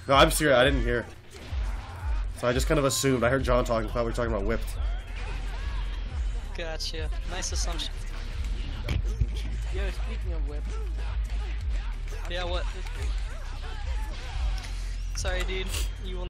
No, I'm serious. I didn't hear. So I just kind of assumed. I heard John talking. Thought we were talking about whipped. Gotcha. Nice assumption. Yo, speaking of whip. Yeah, what? Sorry, dude. You will